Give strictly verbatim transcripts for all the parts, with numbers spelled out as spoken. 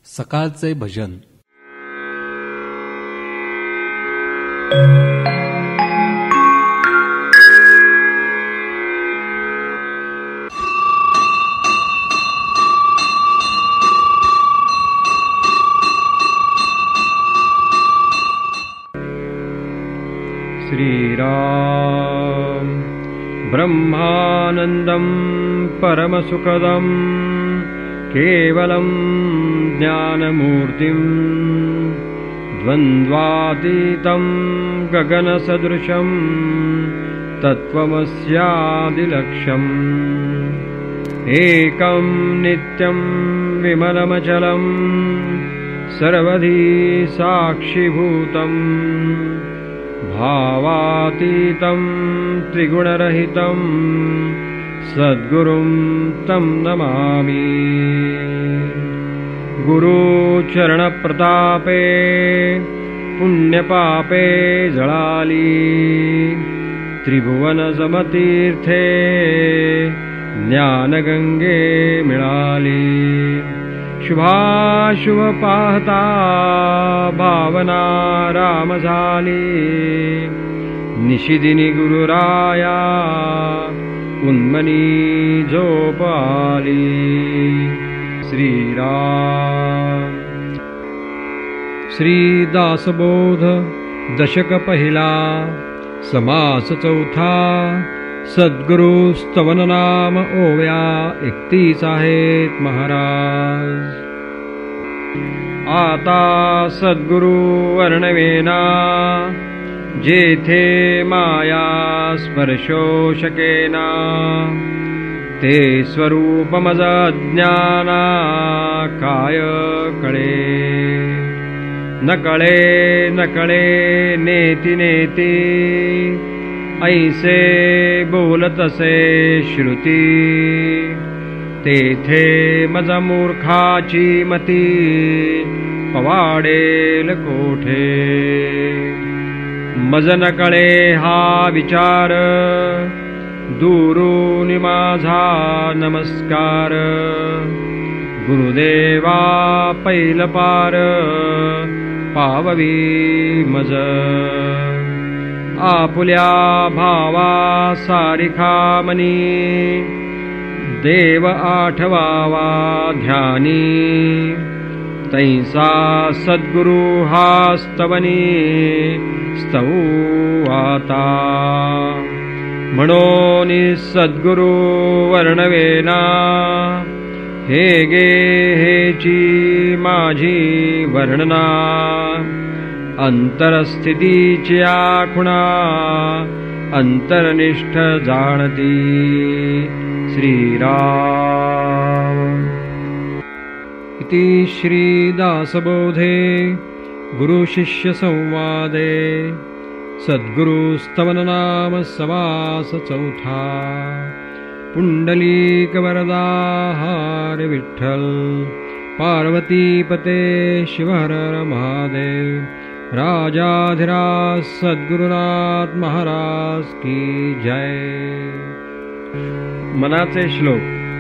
सकाळचे भजन. श्रीराम ब्रह्मानंदं परमसुखदं केवलं ज्ञानमूर्तिं द्वन्द्वातीतं गगनसदृशं तत्त्वमस्यादिलक्ष्यम् एकं नित्यं विमलमचलं सर्वधी साक्षिभूतम् भावातीतं त्रिगुणरहितं सद्गुरुं तं नमामि। गुरुचरणप्रतापे पुण्यपापे जळाली त्रिभुवनसमतीर्थे ज्ञानगंगे मिळाली। शुभाशुभ पाहता भावना राम झाली निशिदिनी गुरुराया उन्मनी झोप आली। श्रीराम श्री दासबोध दशक पहिला समास चौथा सद्गुरु स्तवन नाम ओव्या एकतीस आहेत महाराज। आता सद्गुरु वर्णवेना जेथे माया स्पर्शो शकेना ते स्वरूप मज ज्ञाना काय कळे न कळे न कळे नेति नेति ऐसे बोलतसे श्रुती तेथे मज मूर्खाची मती पवाडेल कोठे। मज न कळे हा विचार दूरून माझा नमस्कार गुरुदेवा पैल पार पाववी मज। आपुल्या भावा सारिखा मनी देव आठवावा ध्यानी तैसा सद्गुरु हा स्तवनी स्तवू आता। म्हणून सद्गुरु वर्णवेना हे गे हेची माझी वर्णना अंतरस्थितीची आखुणा अंतरनिष्ठ जाणती। श्रीराम इति श्री दासबोधे गुरु शिष्य संवादे सद्गुरु स्तवन नाम समास चौथा। पुंडलीक वरदा हर विठ्ठल पार्वतीपते शिवहर महादेव राजाधिराज सद्गुरुनाथ महाराज की जय। मनाचे श्लोक।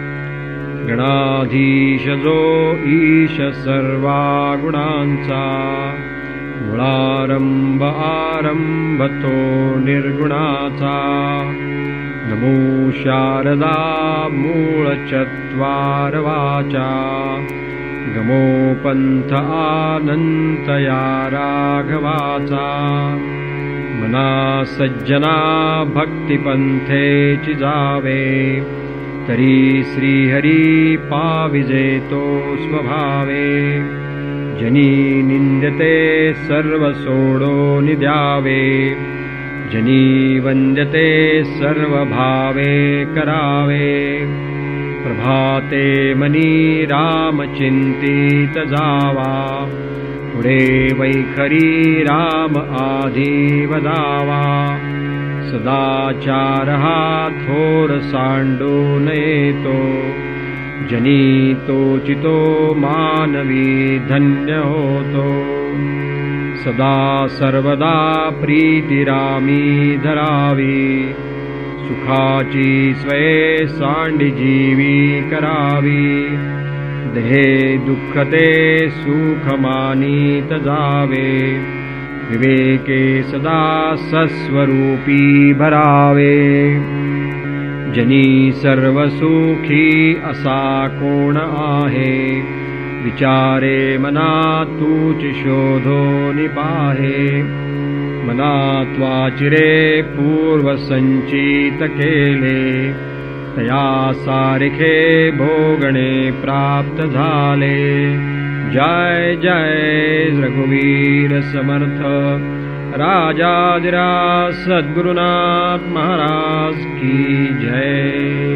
गणाधीश जो ईश सर्वा गुणांचा मुळारंभ आरंभ तो निर्गुणाचा। नमो शारदा मूळ चत्वार वाचा गमो पंथ अनंत या राघवाचा। मना सज्जना भक्ती पंथेची जावे तरी श्रीहरी पाविजे तो स्वभावे। जनी निंद्यते सर्व सोडून द्यावे जनी वंद्यते सर्व भावे करावे। प्रभाते मनी राम चिंतित जावा पुढे वैखरी राम आधी वदावा। सदाचार हा थोर सांडून येतो जनी तोचितो मानवी धन्य होतो। सदा सर्वदा प्रीती रामी धरावी सुखाची स्वये सांडी जीवी करावी। देहे दुःखते सुखमानीत जावे, विवेके सदा सस्वरूपी भरावे। जनी सर्वसुखी असा कोण आहे, विचारे मना तूच शोधो निपाहे। मना त्वाचिरे पूर्वसंचित केले, तया सारिखे भोगणे प्राप्त झाले। जय जय रघुवीर समर्थ राजाधिराज सद्गुरुनाथ महाराज की जय।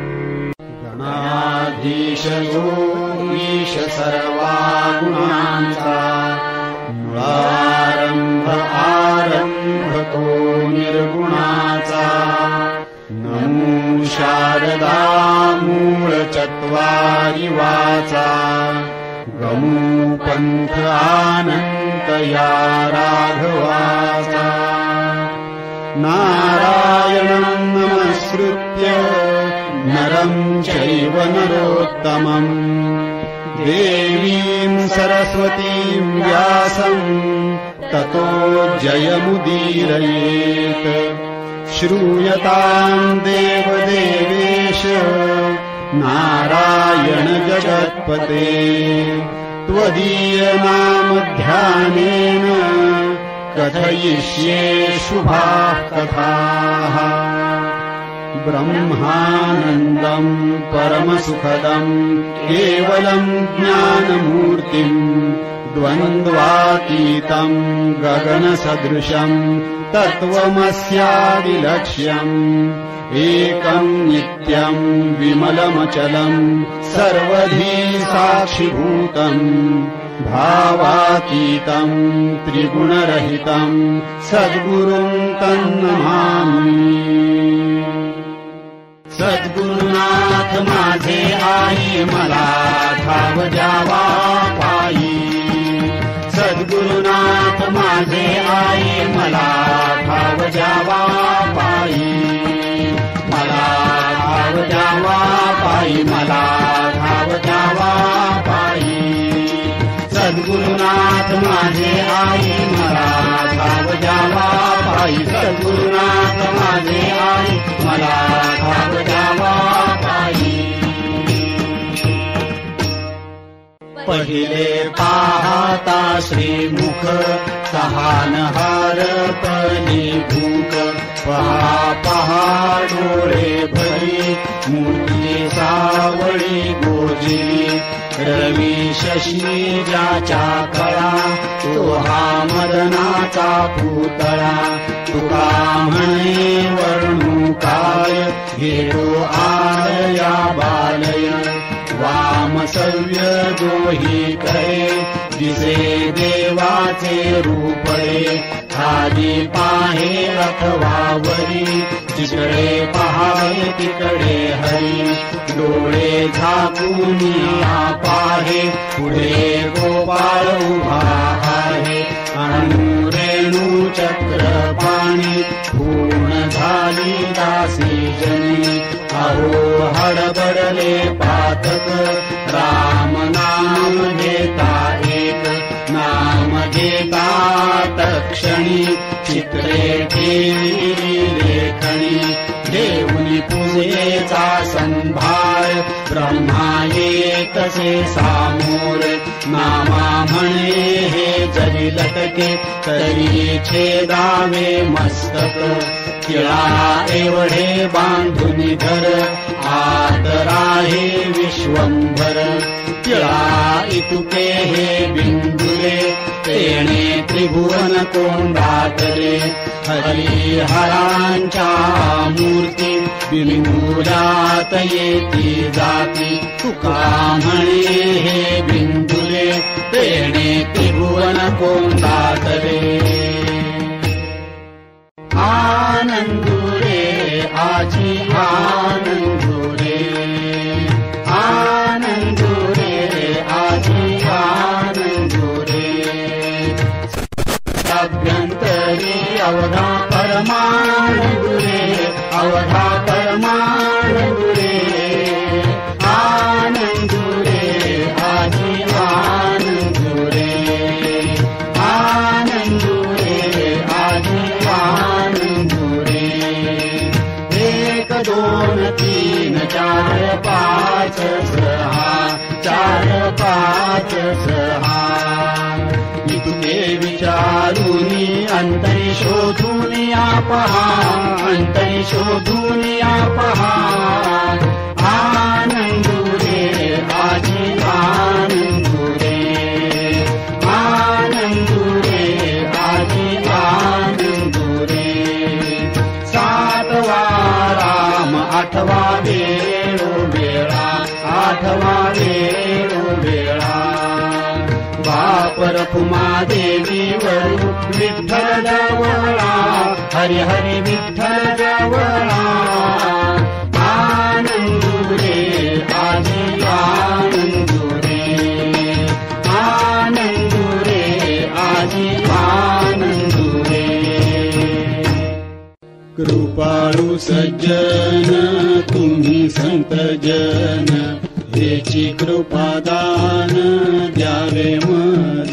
गणाधीश ईश सर्वा गुणांचा, मूळारंभ आरंभ तो निर्गुणाचा। नमो शारदा मूळ चत्वारी वाचा, गमू पंथ आनंत या राघवाचा। नारायणं नमस्कृत्य नरं चैव नरोत्तमं, देवीं सरस्वतीं व्यासं ततो जयमुदीरयेत्। श्रूयतां देवदेवेश नारायण जगत्पते, त्वदीय नाम ध्यानेन कथयिष्ये शुभाः कथाः। ब्रह्मानन्दं परमसुखदं केवलं ज्ञानमूर्तिं, द्वन्द्वातीतं गगनसदृशं तत्त्वमस्यादिलक्ष्यम्। एकं नित्यं विमलमचलं सर्वधी साक्षिभूतम्, भावातीतं त्रिगुणरहितं सद्गुरुं तन्नमामि। सद्गुरुनाथ माझे आई मला ठाव जावा पायी। सद्गुरुनाथ माझे आई मला ठाव जावा पायी। मला ठाव जावा पायी, मला ठाव जावा पायी। सद्गुरुनाथ माझे आई मला ठाव जावा पायी। सद्गुरुनाथ माझे आई मला ठाव जावा पायी। पहिले पाहता श्रीमुख, तहान हारपणी भूक। पहा पहा डोळे भरी, मूर्ती सावळी गोजी। रवी शशी ज्याच्या कळा, तो हा मदनाचा पुतळा। तुका म्हणे वर्णू काय, घेतो आलया बालय। वामसव्य जोही करे, दिसे देवाचे रूपळे। खाली पाहे अथवा वरी, जिकडे पहावे तिकडे हरी। डोळे झाकून पाहे, पुढे गोपाळ उभा आहे। अणु रेणू चक्र पाणी, पूर्ण झाली दासी जनी। अहो हडबडले पातक, राम नाम घेता एक। नाम घेता तक्षणी, चित्रे ठेवी लेखणी। देऊनी पूजेचा संभार, ब्रह्मा येतसे सामोर। नामा म्हणे हे जरी लटके, तरी छेदावे मस्तक। तिळा एवढे बांधून धर, आत राहे विश्वंभर। तिळा इतुके हे बिंदुले, तेणे त्रिभुवन कोंडाटले। हरिहरांच्या मूर्ती, बिंदुरात येती जाती। तुका म्हणे हे बिंदुले, तेणे त्रिभुवन कोंडाटले। आनंदुरे आजी आनंदुरे, आनंदुरे आजी आनंदुरे। अभ्यंतरी अवधा परमानंदुरे, अवधा परमानंदुरे। आनंदुरे पाच सहा चार पाच सहा इतके विचारूनी अंतरी शोधून पहा अंतरी शोधून पहा आनंदुरे आजी आनंदुरे आनंदुरे आजी आनंदुरे सातवा राम आठवा वेळो वेळा आठवा वेळो वेळा बापर कुमा देवी वरू विठ्ठल जवळा हरि हरि विठ्ठल जवळा आनंदुरे आजी आनंदुरे आनंदुरे आजी आनंदुरे कृपाळू सज्जन तुम्ही संत जन हेची कृपादान द्यावे मज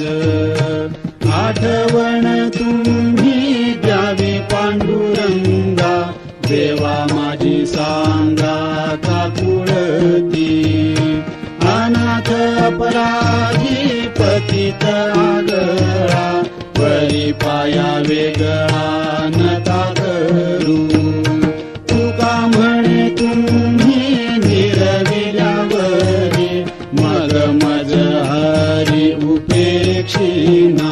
आठवण तुम्ही द्यावी पांडुरंगा देवा माझी सांगा काकुळती अनाथ अपराधी पतित आगळा परी पाया वेगळा नता करू तुका म्हणे तुम्ही निरविल्यावरी मग मज हरी उपेक्षिना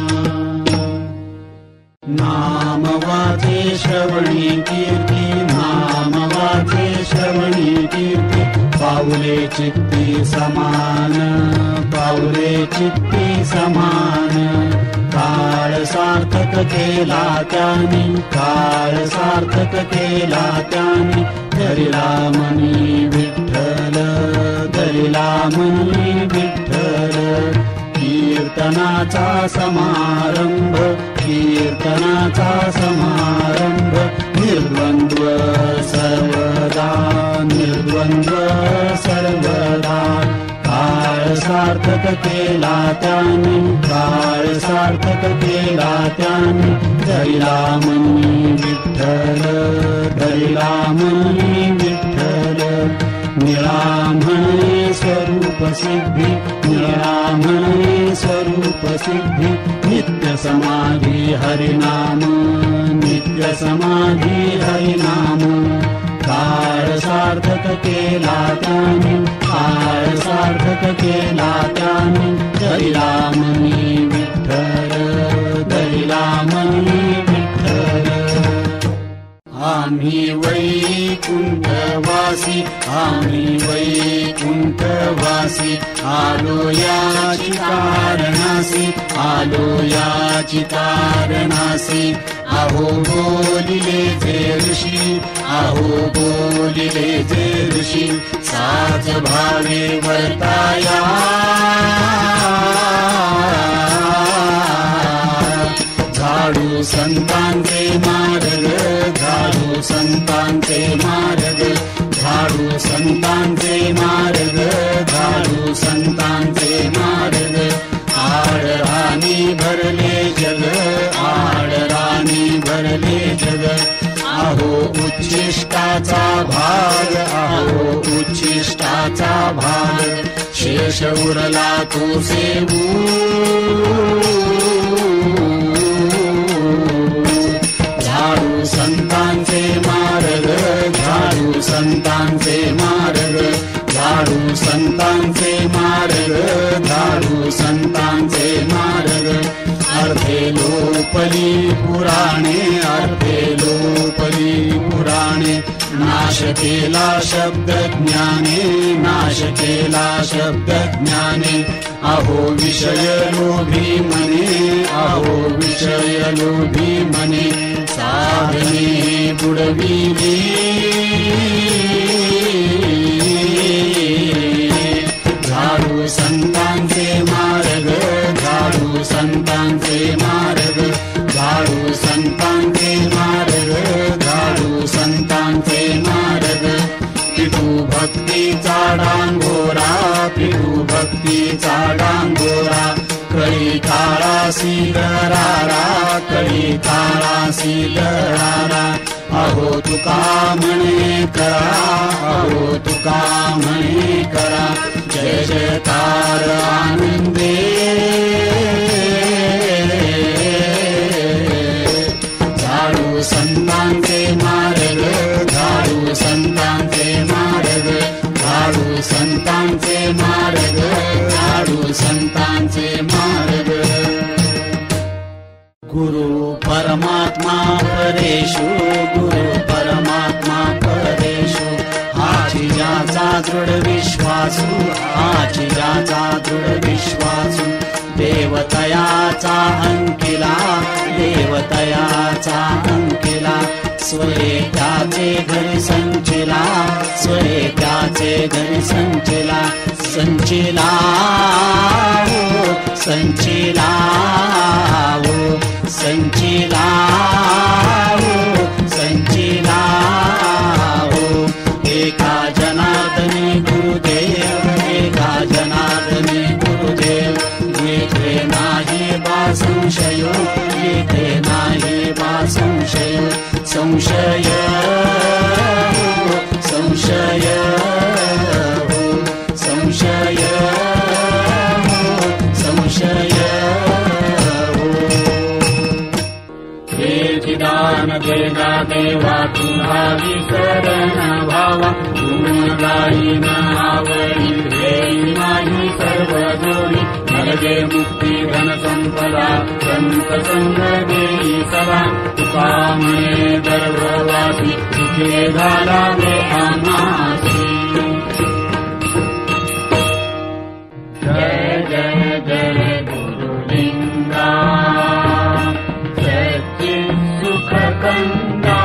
नाम वाचे श्रवणी कीर्ती नाम वाचे श्रवणी कीर्ती पाऊले चित्ती समान पाऊले चित्ती समान काळ सार्थक केला त्याने काळ सार्थक केला त्याने धरिला मनी विठ्ठल धरिला मनी विठ्ठल कीर्तनाचा समारंभ कीर्तनाचा समारंभ निर्द्वंद्व सर्वदा निर्द्वंद्व सर्वदा काळ सार्थक केला त्याने काळ सार्थक केला त्याने धरिला मनी विठ्ठल धरिला मनी विठ्ठल निळा म्हणे स्वरूप सिद्धी निळा म्हणे स्वरूप सिद्धी नित्य समाधी हरिनाम नित्य समाधी हरिनाम काळ सार्थक केला त्याने काळ सार्थक केला त्याने धरिला मनी विठ्ठल धरिला मनी विठ्ठल आम्ही वैकुंठवासी आम्ही वैकुंठवासी आलो याची कारणासी आलो याची कारणासी अहो बोलिले जे ऋषी अहो बोलिले जे ऋषी साच भावे वर्ताया झाडू संतांचे मार्ग झाडू संतांचे मार्ग झाडू संतांचे मार्ग झाडू संतांचे मार्ग आडराणी भरले जग आडराणी भरले जग अहो उच्छिष्टाचा भाग अहो उच्छिष्टाचा भाग शेष उरला तो सेवू झाडू संतांचे मार्ग झाडू संतांचे मार्ग झाडू संतांचे मार्ग झाडू संतांचे मार्ग अर्धे लोपली पुराणे अर्धे लोपली पुराणे नाश केला शब्द ज्ञाने नाश केला शब्द ज्ञाने अहो विषय लोभी मने अहो विषय लोभी मने साधने बुडविली झाडू संतांचे मार्ग झाडू संतांचे मार्ग झाडू संतांचे मार्ग झाडू संतांचे मार्ग पिठू भक्तीचा डांगोरा पिठू भक्तीचा डांगोरा कळी काळासी दरारा कळी काळासी दरारा अहो तुका म्हणे करा, अहो तुका म्हणे करा, जय जयकार आनंदे झाडू संतांचे मार्ग, झाडू संतांचे मार्ग, झाडू संतांचे मार्ग, झाडू संतांचे मार्ग. गुरु परमात्मा परेशु, गुरु परमात्मा परेशु, हाची ज्याचा दृढ विश्वासू, हाची ज्याचा दृढ विश्वासू, देवतयाचा अंकिला, देवतयाचा अंकिला, स्वये त्याचे घरी संचिला, स्वये त्याचे घरी संचिला, संचिला हो, संचिला हो, संचिला हो, संचिला हो. एका जनार्दनी गुरुदेव, एका जनार्दनी गुरुदेव, येथे नाही बा संशयो, येथे नाही बा संशयो, संशय हो, संशय हो, संशय हो, संशय हो. हे चिदान देगा देवा तुझा विसरण भावा, गुण गाईन आवडी घेई नाही सर्व जोडी, नरगे मुक्ती धन संपदा संत संग देई सदा, तुका म्हणे गर्भवासी तुझे झाला वे आम्हासी. जय जय जय गुरुलिंगा सच्चित् सुखकंदा,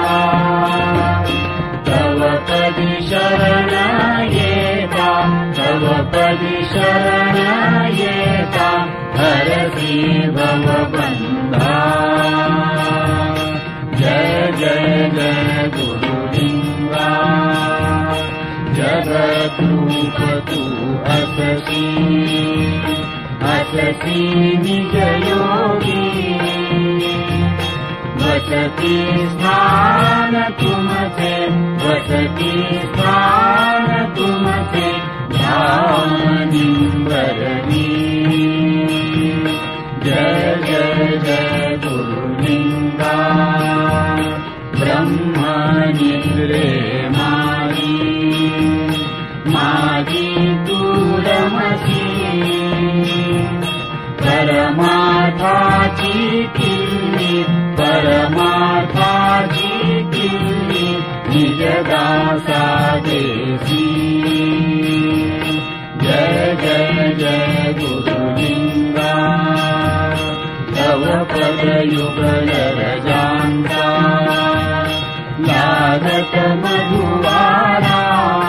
तव पदी शरण येता, तव पदी शरण येता, हरसी भवबंधा. जय जय जय गुरुलिंगा जगद्रूप तू अससी, अससी निज योगी, वसती स्थान तुमचे, वसती स्थान तुमचे, धाम निंबरणी. जय जय जय गुरुलिंगा ब्रह्मनिद्रे मारी, मागी तूरमसी, परमार्थाची किल्ली, परमार्थाची किल्ली, निज दासा देसी. जय जय जय गुरुलिंगा तव पद युगल रजांता, लागत मधुवारा,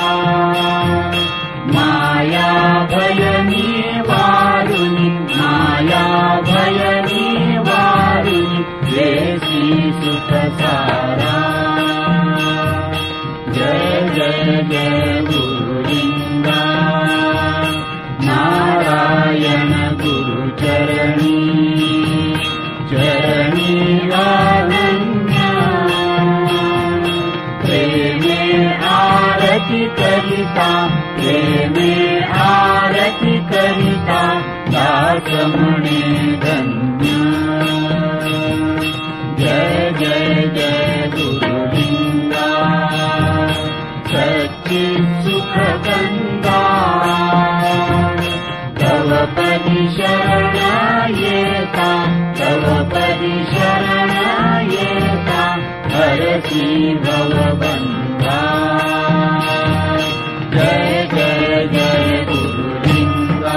माया भयनी वारुनी, माया भयनी वारुनी, देसी सुख सारा. जय जय जय गुरुलिंगा नारायण गुरुचरणी, चरणी लावण्य, प्रेमे आरती करिता, प्रेमे आरती करिता, दास म्हणे धन्य. जय जय जय गुरुलिंगा सच्चित् सुखकंदा, तव पदी शरण येता, तव पदी शरण येता, हरसी भवबंधा. जय जय जय गुरुलिंगा.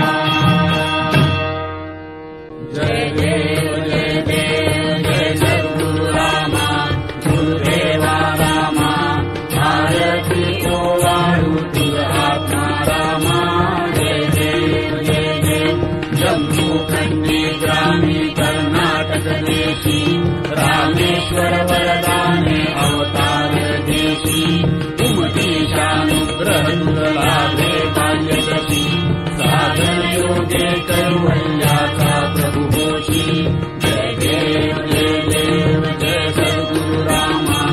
जय देव जय देव जय सद्गुरु रामा, गुरुदेवा रामा, भारती ओवाळू तुझ आत्मा रामा. जय देव जय देव जम्मू खंडी ग्रामी कर्नाटक देशी, रामेश्वर वरदाने अवतार देशी, तुमतीशानुग्रह लाभे काल्यदशी, साधन योगे कैवल्याचा प्रभु होशी. जय देव जय देव जय सद्गुरु रामा,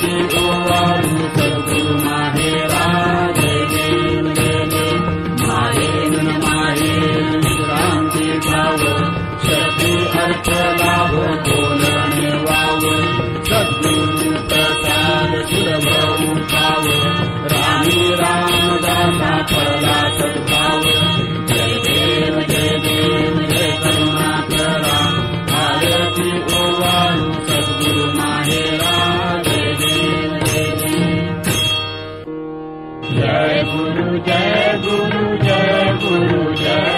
आरती ओवाळू सद्गुरु माहेरा जय देव जय देव माहेर माहेर विश्रांती घ्याव शक्ती अर्थ लाभ बोलणे वाव सद्गुरु प्रसाद सुलभ उठाव रामी रामदासा फळला सद्भाव जय देव जय देव जय करुणाकरा आरती ओवाळू सद्गुरु माहेरा जय देव जय देव जय गुरु जय गुरु जय गुरु जय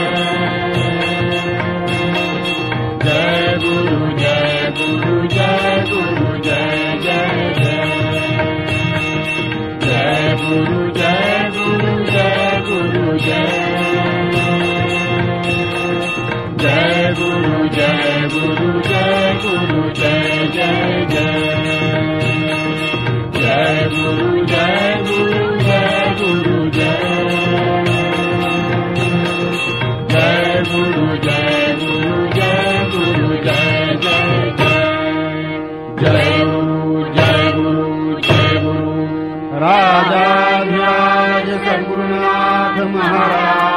जय गुरु जय गुरु जय गुरु जय जय जय जय गुरु जय गुरु जय गुरु जय जय गुरु जय गुरु जय गुरु जय जय जय जय गुरु जय गुरु जय गुरु जय जय गुरु जय गुरु जय गुरु जय जय जय गुरु जय गुरु जय गुरु राजाधिराज सद्गुरुनाथ महाराज